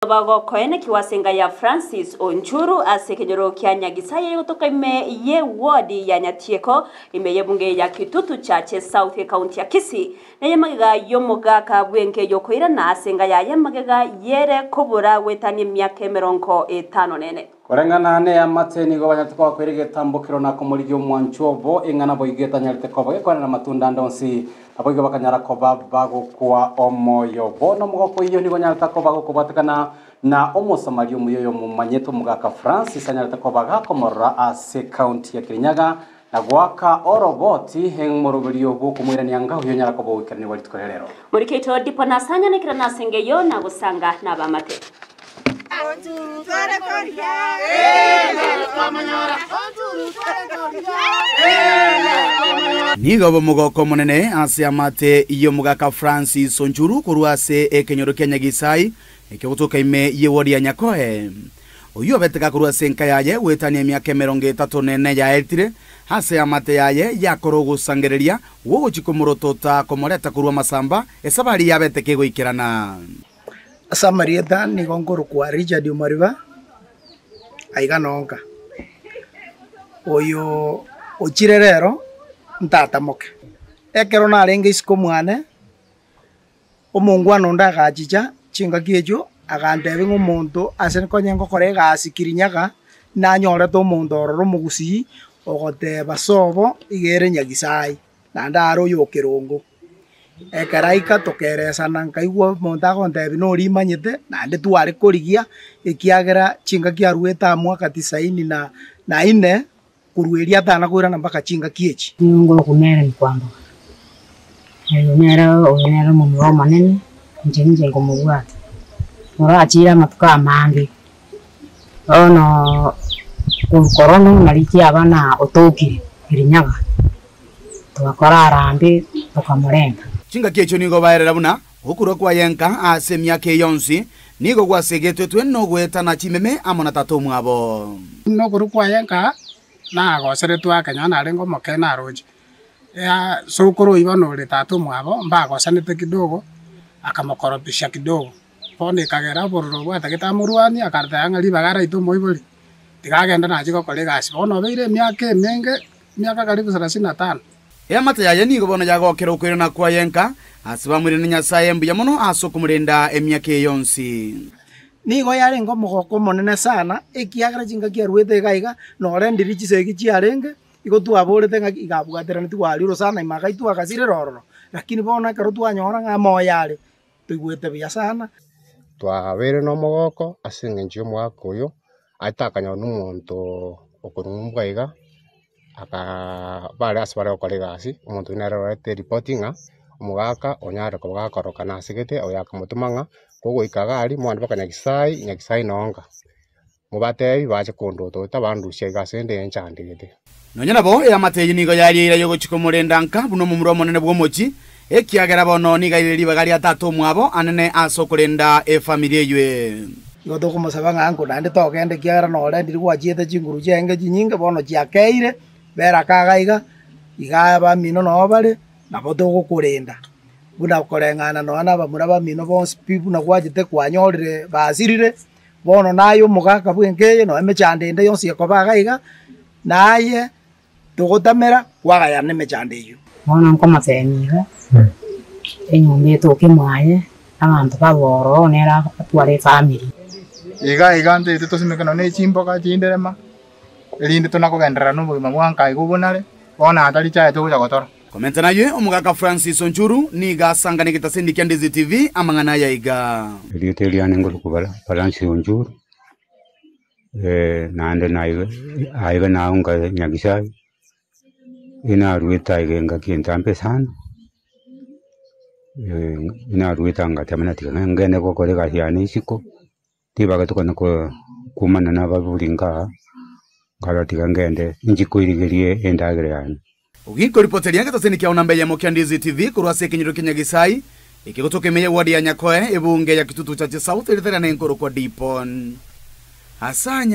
Bago koene kiwasenga ya Francis Onchuru asekenyoro kya Nyagisaye kutoka ime ye wadi ya Nyatieko ime ye bunge ya Kitutu Chache South County ya Kisii na ye magega yomoga kabwenge yokoira na asenga ya ye magega yere kobura wetani myake meronko 5 nene Korengana ne amateni go banyatiko kwirige tambukiro na komurigyo mwanchobo ingana boigeta nyarite ko bagekwana na matunda ndonsi aboigo bakanyara ko bago kwa omoyo bono mugoko iyo nigo nyarita ko bago kubatakana na omusamario muyoyo mu manyeto mugaka Francis anyarita ko bagakomora ase county ya Kirinyaga na gwaka oroboti heng morogoriyo bwo kumwirania ngaho yo nyara ko bogikane bari tkorerero muri keto dipo nasanya nikira nasengeyo na gusanga na bamate Nigo bomugoko munene ase amate iyo mugaka Francis Onchuru kuruase ekenyoro kya Nyagisai ekyotoka ime yewori ya Nyakoe oyo beteka kuruase nkayaye wetani emyaka 30 nene ya etire ase amate yaye yakoro gusangereria wogo chikomorotota komoreta kurwa masamba esabari yabeteke goikirana Samarieta ni gongoro kwa Richard Umariba aiga nonka oyo ochirerero ntatamoke ekero narenge isiko mwane omongwano ndagachicha chinga kiejo agandebe ngomuntu ase konyengo korega asikirinyaga nanyore to omuntu ororo mugusi ogoteba sobo igere Nyagisai nandaro yo kirongo ekaraika tokeresana nkaigwa monta kontebi no rimanyete nande tware korigia ekiagera chinga kiarueta mwaka 94 kurueria tana kwirana mpaka chinga kiechi ngo kunera ni kwamba onera mu Roma nene nje ngo mubwata ora achira matuka mangi ono korona naliki abana otokire Kirinyaga twakora arambe tokamurenga chinga kiecho nigo baerera buna okuro kwa yenka ase myake yonsi nigo gwasegetwe twe no gweta na chimeme amona tatu mwabo no kuru kwa yenka na gosere twa kanya na rengo mokena roji ya sokoro ibano le tatu mwabo mba gosanete kidogo akamokoropisha kidogo pone kagera bororo bwata kitamuruani akarta yanga libagara ito moiboli tikagenda na jiko kolega asibono beire myake menge myaka karibu 35 Amate yaye nigo bono yagokera ukwirana kwa yenka asibamwire ni Nyasaye mbuya muno asokumurenda emyake yonsi nigo yare ngo mogoko monene sana ekiagara chinga kiaruete gaiga no rendiri chisegi chiarenge igo tuaborete nga igabwaterana twaliro sana imaga itu akasire roro lakini bona karo twanyora nga moyare tuigwete bya sana twabere no mogoko asinge nchio mwaka uyo atakanya n'umuntu okurumba iga aka bale asbara okolegasi umuntu inarorete reportinga umugaka onyara ko gakoroka nasigete oyaka mutumanga kogo ikagari mwana baka Nyagisai nonga mubatei baje kondoto tabandushye gasende enchandigete nonyana bo amate nigo yari ira yogo chikomurenda nka buno mu muromo nene bwomochi ekiagera bono niga ireri bagari atatu mwabo anene asokurenda efamilia ywe goto como se van anko nande tokende kiagara no rendiri gwachete chinguru chenge chinyinge bono chiakeire bera kagaiga igaba mino no bale na boto gukurenda buna korengana no ana bamura ba mino bonse pipu na gwajete kwanyorire basirire bono nayo mugaka bwengeye no emechandende yonsi ko bagaiga naye tugotamera wagaya nemechandeyo bona nko maseniga enyumbe toke mwaye abantu baboro nera atware family iga nte tutosimekano ne chimboka chinderema elinde tunakugendera n'ubugima bwanka igubunare bona atari cyaye tuja gotoro komenta naye omugaka Francis Onchuru niga sangane kitasendi Ndizi TV amangana ya iga elite lyane ngolo kubala Francis Onchuru nande nayo aiga naunga Nyagisai ina ruita igenga kintampe sana ina ruita ngatamana tika ngene ko kolega yani siko tibaga tukana ko kumana na baburinga ngalatika ngende njikuirigerie endagere yani ugiko reporteri yake taseni kia unambe ya Ndizi TV kurwase kenyiro Nyagisai ikikutoka imeye wadi ya Nyakoe ebunge ya Kitutu Chache South ilitera na nkoro kwa Dipon asanya